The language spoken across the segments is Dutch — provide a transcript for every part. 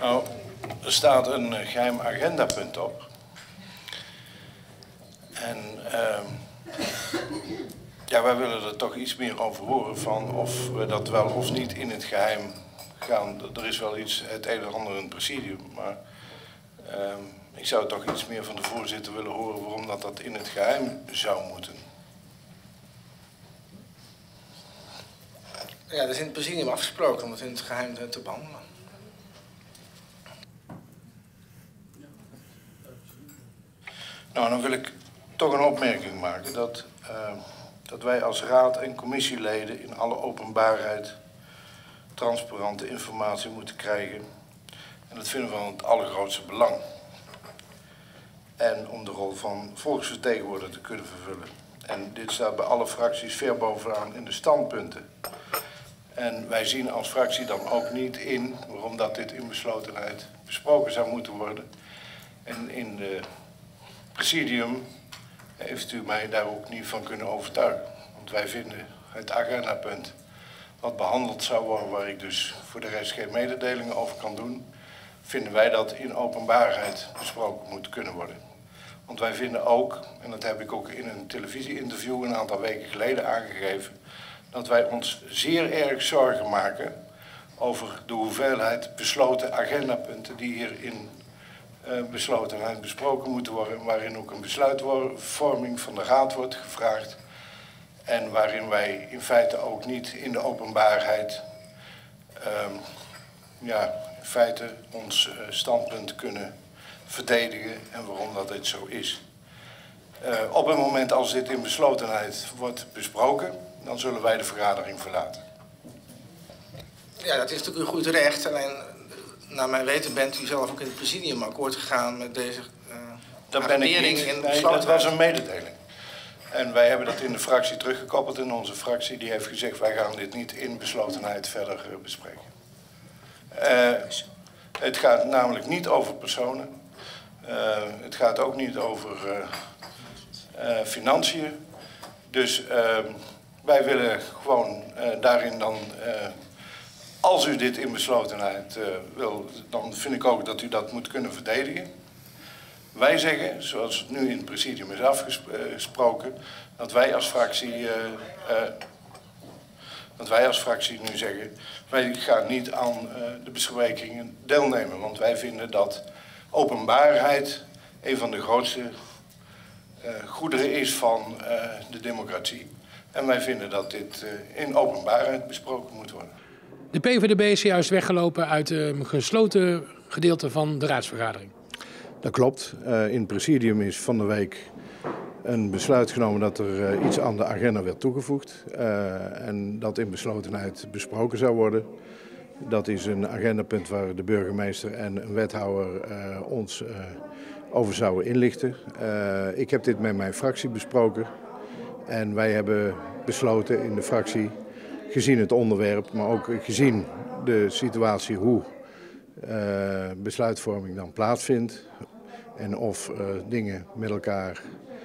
Nou, er staat een geheim agendapunt op. En ja, wij willen er toch iets meer over horen van of we dat wel of niet in het geheim gaan. Er is wel iets, het een en ander in het presidium, maar ik zou toch iets meer van de voorzitter willen horen waarom dat in het geheim zou moeten. Ja, dat is in het presidium afgesproken om het in het geheim te behandelen. Nou, dan wil ik toch een opmerking maken dat wij als raad en commissieleden in alle openbaarheid transparante informatie moeten krijgen. En dat vinden we van het allergrootste belang. En om de rol van volksvertegenwoordiger te kunnen vervullen. En dit staat bij alle fracties ver bovenaan in de standpunten. En wij zien als fractie dan ook niet in waarom dat dit in beslotenheid besproken zou moeten worden. En in de presidium heeft u mij daar ook niet van kunnen overtuigen. Want wij vinden het agendapunt wat behandeld zou worden, waar ik dus voor de rest geen mededelingen over kan doen, vinden wij dat in openbaarheid besproken moet kunnen worden. Want wij vinden ook, en dat heb ik ook in een televisieinterview een aantal weken geleden aangegeven, dat wij ons zeer erg zorgen maken over de hoeveelheid besloten agendapunten die hier in beslotenheid besproken moeten worden, waarin ook een besluitvorming van de raad wordt gevraagd en waarin wij in feite ook niet in de openbaarheid in feite ons standpunt kunnen verdedigen en waarom dat dit zo is. Op het moment als dit in beslotenheid wordt besproken, dan zullen wij de vergadering verlaten. Ja, dat is natuurlijk een goed recht. Alleen, naar mijn weten bent u zelf ook in het presidium akkoord gegaan met deze dat ben ik niet. Nee, dat was een mededeling. En wij hebben dat in de fractie teruggekoppeld in onze fractie. Die heeft gezegd, wij gaan dit niet in beslotenheid verder bespreken. Het gaat namelijk niet over personen. Het gaat ook niet over financiën. Dus wij willen gewoon daarin dan, als u dit in beslotenheid wil, dan vind ik ook dat u dat moet kunnen verdedigen. Wij zeggen, zoals het nu in het presidium is afgesproken, dat wij als fractie nu zeggen, wij gaan niet aan de besprekingen deelnemen. Want wij vinden dat openbaarheid een van de grootste goederen is van de democratie. En wij vinden dat dit in openbaarheid besproken moet worden. De PVDB is juist weggelopen uit het gesloten gedeelte van de raadsvergadering. Dat klopt. In het presidium is van de week een besluit genomen dat er iets aan de agenda werd toegevoegd. En dat in beslotenheid besproken zou worden. Dat is een agendapunt waar de burgemeester en een wethouder ons over zouden inlichten. Ik heb dit met mijn fractie besproken. En wij hebben besloten in de fractie, gezien het onderwerp, maar ook gezien de situatie hoe besluitvorming dan plaatsvindt en of dingen met elkaar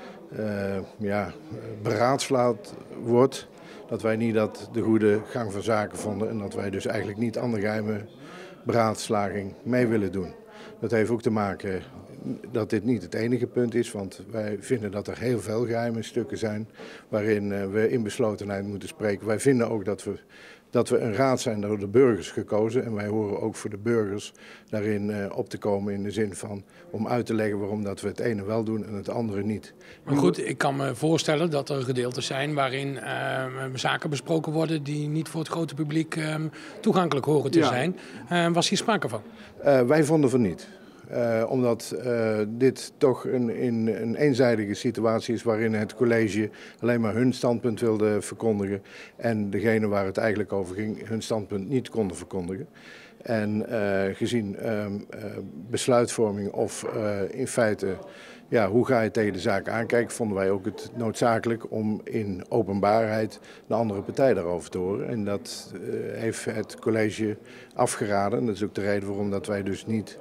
beraadslaagd wordt, dat wij niet dat de goede gang van zaken vonden en dat wij dus eigenlijk niet aan de geheime beraadslaging mee willen doen. Dat heeft ook te maken dat dit niet het enige punt is, want wij vinden dat er heel veel geheime stukken zijn waarin we in beslotenheid moeten spreken. Wij vinden ook dat we een raad zijn door de burgers gekozen en wij horen ook voor de burgers daarin op te komen in de zin van om uit te leggen waarom dat we het ene wel doen en het andere niet. Maar goed, ik kan me voorstellen dat er gedeelten zijn waarin zaken besproken worden die niet voor het grote publiek toegankelijk horen te zijn. Was hier sprake van? Wij vonden van niet. Omdat dit toch een eenzijdige situatie is waarin het college alleen maar hun standpunt wilde verkondigen en degene waar het eigenlijk over ging hun standpunt niet konden verkondigen. En gezien besluitvorming of in feite hoe ga je tegen de zaak aankijken, vonden wij ook het noodzakelijk om in openbaarheid de andere partij daarover te horen. En dat heeft het college afgeraden. Dat is ook de reden waarom dat wij dus niet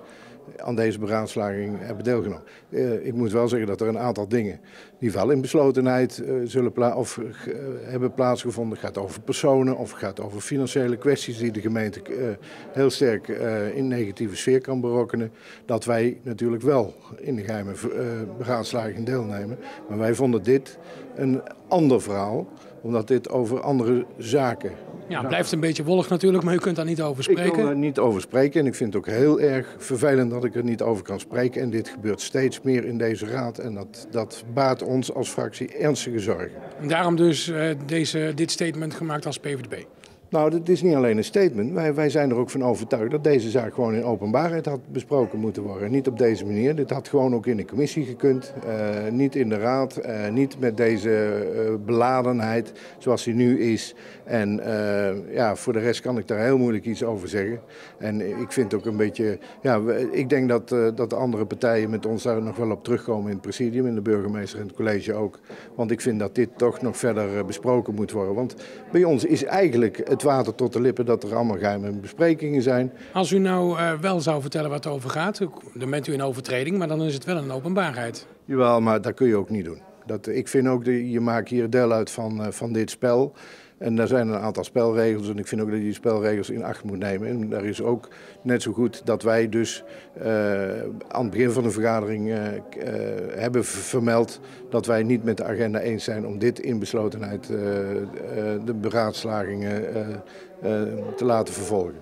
aan deze beraadslaging hebben deelgenomen. Ik moet wel zeggen dat er een aantal dingen die wel in beslotenheid hebben plaatsgevonden. Het gaat over personen of het gaat over financiële kwesties die de gemeente heel sterk in negatieve sfeer kan berokkenen. Dat wij natuurlijk wel in de geheime beraadslaging deelnemen. Maar wij vonden dit een ander verhaal, omdat dit over andere zaken. Ja, het blijft een beetje wollig natuurlijk, maar u kunt daar niet over spreken. Ik kan er niet over spreken en ik vind het ook heel erg vervelend dat ik er niet over kan spreken. En dit gebeurt steeds meer in deze raad en dat baart ons als fractie ernstige zorgen. En daarom dus dit statement gemaakt als PvdB. Nou, dit is niet alleen een statement. Wij zijn er ook van overtuigd dat deze zaak gewoon in openbaarheid had besproken moeten worden. Niet op deze manier. Dit had gewoon ook in de commissie gekund. Niet in de raad. Niet met deze beladenheid zoals die nu is. En voor de rest kan ik daar heel moeilijk iets over zeggen. En ik vind ook een beetje... Ja, ik denk dat de andere partijen met ons daar nog wel op terugkomen in het presidium. In de burgemeester en het college ook. Want ik vind dat dit toch nog verder besproken moet worden. Want bij ons is eigenlijk het water tot de lippen dat er allemaal geheime besprekingen zijn. Als u nou wel zou vertellen wat het over gaat, dan bent u in overtreding, maar dan is het wel een openbaarheid. Jawel, maar dat kun je ook niet doen. Ik vind ook, je maakt hier deel uit van dit spel. En daar zijn een aantal spelregels en ik vind ook dat je die spelregels in acht moet nemen. En daar is ook net zo goed dat wij dus aan het begin van de vergadering hebben vermeld dat wij niet met de agenda eens zijn om dit in beslotenheid de beraadslagingen te laten vervolgen.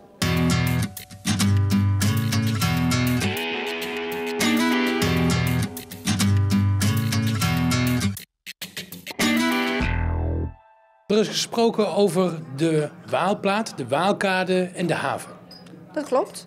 Er is gesproken over de Waalplaat, de Waalkade en de haven. Dat klopt.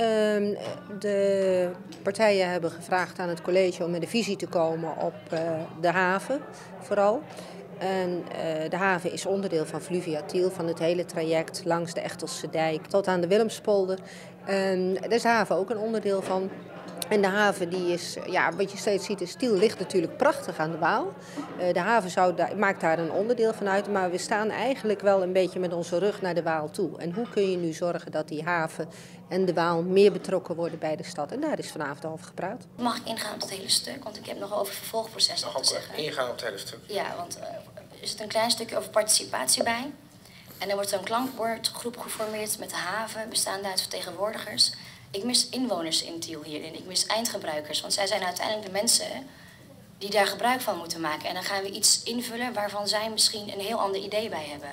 De partijen hebben gevraagd aan het college om met een visie te komen op de haven vooral. En de haven is onderdeel van Fluviatiel, van het hele traject langs de Echtelse dijk tot aan de Willemspolder. Daar is de haven ook een onderdeel van. En de haven, die is, wat je steeds ziet, is Tiel ligt natuurlijk prachtig aan de Waal. De haven maakt daar een onderdeel van uit, maar we staan eigenlijk wel een beetje met onze rug naar de Waal toe. En hoe kun je nu zorgen dat die haven en de Waal meer betrokken worden bij de stad? En daar is vanavond over gepraat. Mag ik ingaan op het hele stuk? Want ik heb nog over het vervolgproces te zeggen. Ingaan op het hele stuk? Ja, want er zit een klein stukje over participatie bij. En er wordt een klankbordgroep geformeerd met de haven, bestaande uit vertegenwoordigers. Ik mis inwoners in Tiel hierin. Ik mis eindgebruikers. Want zij zijn uiteindelijk de mensen die daar gebruik van moeten maken. En dan gaan we iets invullen waarvan zij misschien een heel ander idee bij hebben.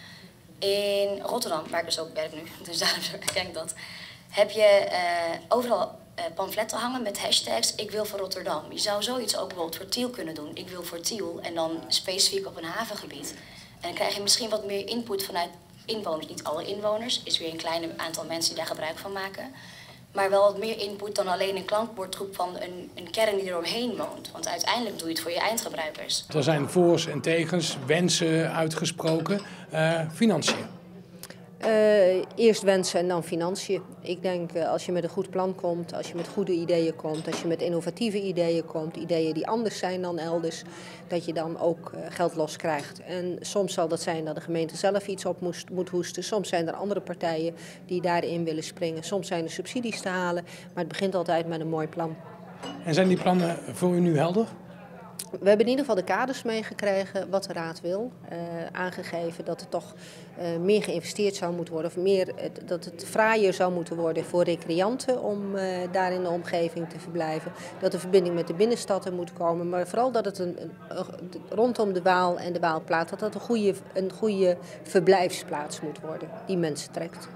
In Rotterdam, waar ik dus ook werk nu, dus daarom ken ik dat, heb je overal pamfletten hangen met hashtags ik wil voor Rotterdam. Je zou zoiets ook bijvoorbeeld voor Tiel kunnen doen. Ik wil voor Tiel en dan specifiek op een havengebied. En dan krijg je misschien wat meer input vanuit inwoners. Niet alle inwoners, is weer een klein aantal mensen die daar gebruik van maken. Maar wel wat meer input dan alleen een klankbordgroep van een kern die er omheen woont. Want uiteindelijk doe je het voor je eindgebruikers. Er zijn voor's en tegens, wensen uitgesproken, financiën. Eerst wensen en dan financiën. Ik denk als je met een goed plan komt, als je met goede ideeën komt, als je met innovatieve ideeën komt, ideeën die anders zijn dan elders, dat je dan ook geld loskrijgt. En soms zal dat zijn dat de gemeente zelf iets op moet hoesten. Soms zijn er andere partijen die daarin willen springen. Soms zijn er subsidies te halen, maar het begint altijd met een mooi plan. En zijn die plannen voor u nu helder? We hebben in ieder geval de kaders meegekregen wat de raad wil. Aangegeven dat er toch meer geïnvesteerd zou moeten worden. Of dat het fraaier zou moeten worden voor recreanten om daar in de omgeving te verblijven. Dat de verbinding met de binnenstad er moet komen. Maar vooral dat het rondom de Waal en de Waalplaat dat een goede verblijfsplaats moet worden die mensen trekt.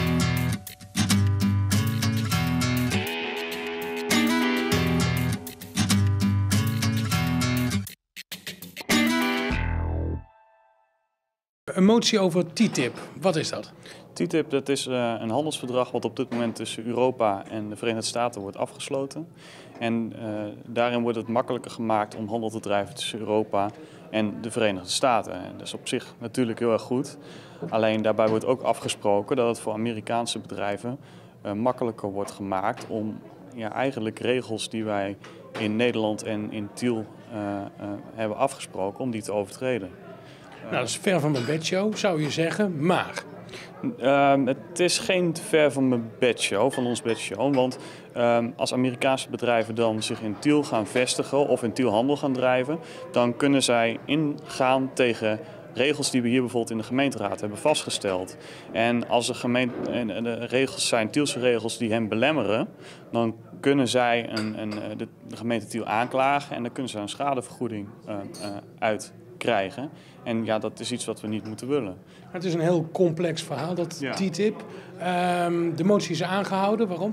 Een motie over TTIP, wat is dat? TTIP, dat is een handelsverdrag wat op dit moment tussen Europa en de Verenigde Staten wordt afgesloten. En daarin wordt het makkelijker gemaakt om handel te drijven tussen Europa en de Verenigde Staten. En dat is op zich natuurlijk heel erg goed. Alleen daarbij wordt ook afgesproken dat het voor Amerikaanse bedrijven makkelijker wordt gemaakt om eigenlijk regels die wij in Nederland en in Tiel hebben afgesproken, om die te overtreden. Nou, dat is ver van mijn bedshow, zou je zeggen, maar Het is geen te ver van mijn bedshow, van ons bedshow. Want als Amerikaanse bedrijven dan zich in Tiel gaan vestigen of in Tiel handel gaan drijven, dan kunnen zij ingaan tegen regels die we hier bijvoorbeeld in de gemeenteraad hebben vastgesteld. En als de regels zijn Tielse regels die hen belemmeren, dan kunnen zij de gemeente Tiel aanklagen en dan kunnen ze een schadevergoeding uitkrijgen. En ja, dat is iets wat we niet moeten willen. Het is een heel complex verhaal, dat TTIP. De motie is aangehouden, waarom?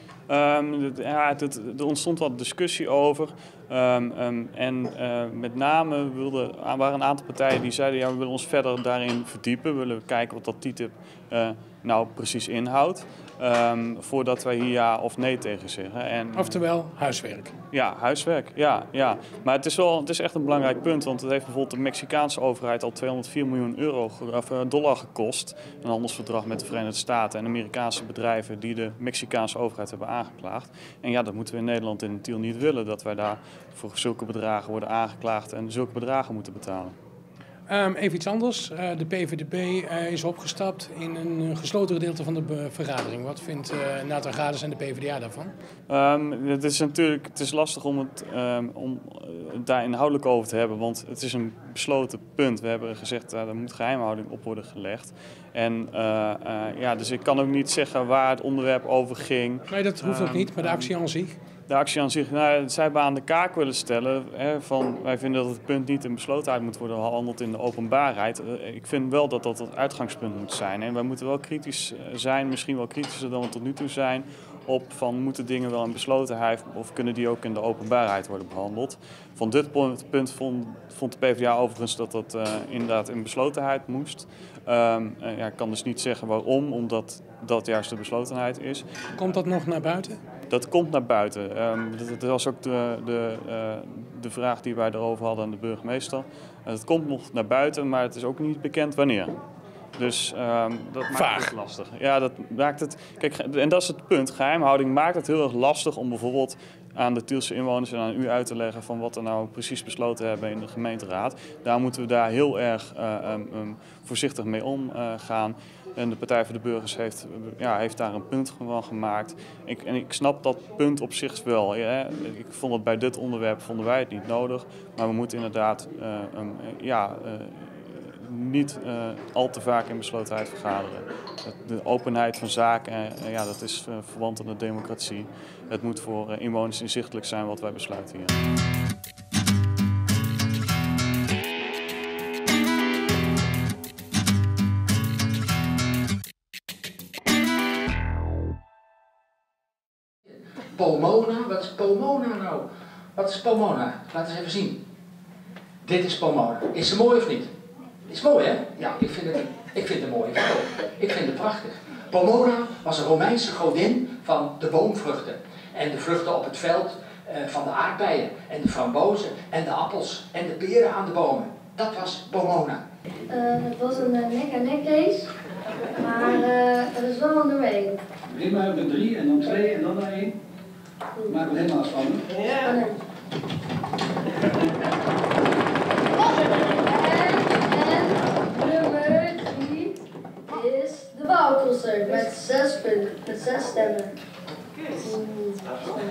Er ontstond wat discussie over. Met name waren een aantal partijen die zeiden, ja, we willen ons verder daarin verdiepen. We willen kijken wat dat TTIP nou precies inhoudt. Voordat wij hier ja of nee tegen zeggen. Oftewel huiswerk. Ja, huiswerk. Ja. Maar het is echt een belangrijk punt. Want het heeft bijvoorbeeld de Mexicaanse overheid al 204 miljoen dollar gekost. Een handelsverdrag met de Verenigde Staten en Amerikaanse bedrijven die de Mexicaanse overheid hebben aangeklaagd. En ja, dat moeten we in Nederland in Tiel niet willen. Dat wij daar voor zulke bedragen worden aangeklaagd en zulke bedragen moeten betalen. Even iets anders. De PVDB is opgestapt in een gesloten gedeelte van de vergadering. Wat vindt Nathan Gades en de PvdA daarvan? Het is lastig om het daar inhoudelijk over te hebben, want het is een besloten punt. We hebben gezegd dat er moet geheimhouding op worden gelegd. Dus ik kan ook niet zeggen waar het onderwerp over ging. Nee, dat hoeft ook niet, maar de actie aan zich? De actie aan zich, zij hebben aan de kaak willen stellen van wij vinden dat het punt niet in beslotenheid moet worden behandeld in de openbaarheid. Ik vind wel dat dat het uitgangspunt moet zijn. En wij moeten wel kritisch zijn, misschien wel kritischer dan we tot nu toe zijn, op van moeten dingen wel in beslotenheid of kunnen die ook in de openbaarheid worden behandeld. Van dit punt vond de PvdA overigens dat dat inderdaad in beslotenheid moest. Ik kan dus niet zeggen waarom, omdat dat juist de beslotenheid is. Komt dat nog naar buiten? Dat komt naar buiten. Dat was ook de vraag die wij erover hadden aan de burgemeester. Het komt nog naar buiten, maar het is ook niet bekend wanneer. Dus dat maakt het lastig. Ja, dat maakt het. Kijk, en dat is het punt. Geheimhouding maakt het heel erg lastig om bijvoorbeeld aan de Tielse inwoners en aan u uit te leggen van wat we nou precies besloten hebben in de gemeenteraad. Daar moeten we daar heel erg voorzichtig mee omgaan. En de Partij voor de Burgers heeft daar een punt van gemaakt. Ik snap dat punt op zich wel. Ik vond het bij dit onderwerp vonden wij het niet nodig. Maar we moeten inderdaad niet al te vaak in beslotenheid vergaderen. De openheid van zaken, dat is verwant aan de democratie. Het moet voor inwoners inzichtelijk zijn wat wij besluiten hier. Pomona? Wat is Pomona nou? Wat is Pomona? Laat eens even zien. Dit is Pomona. Is ze mooi of niet? Is mooi, hè? Ja, ik vind het mooi. Ik vind het prachtig. Pomona was een Romeinse godin van de boomvruchten. En de vruchten op het veld van de aardbeien. En de frambozen en de appels en de peren aan de bomen. Dat was Pomona. Het was een nek-aan-nek race. Maar het is wel een nummer 1. Begin maar met 3 en dan 2 en dan naar 1. Maak het helemaal spannend. Ja. En nummer 3 is de bouwconcert met 6 punten, met 6 stemmen.